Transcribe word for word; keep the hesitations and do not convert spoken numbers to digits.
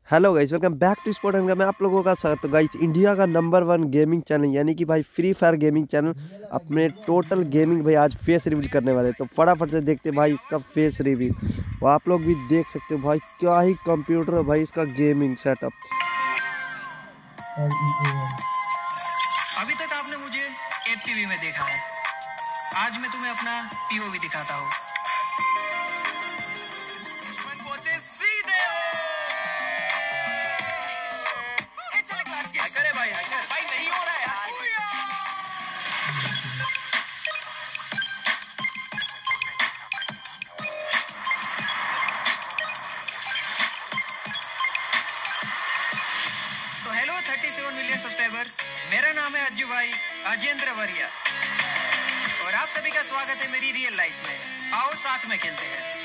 Hello guys, welcome back to sport and मैं आप लोगों का स्वागत। तो गाइस, इंडिया का नंबर वन गेमिंग चैनल यानी कि भाई फ्री फायर गेमिंग चैनल अपने टोटल गेमिंग भाई आज फेस रिवील करने वाले हैं। तो फटाफट से देखते हैं भाई इसका फेस रिवील। वो आप लोग भी देख सकते हो भाई, क्या ही कंप्यूटर है भाई इसका गेमिंग सेटअप। अभी तक आपने मुझे एफ टीवी में देखा है, आज मैं तुम्हें अपना पीओवी दिखाता हूँ। करे भाई, भाई नहीं हो रहा है यार। तो हेलो सैंतीस मिलियन सब्सक्राइबर्स, मेरा नाम है अज्जू भाई अजेंद्र वरिया और आप सभी का स्वागत है मेरी रियल लाइफ में। आओ साथ में खेलते हैं।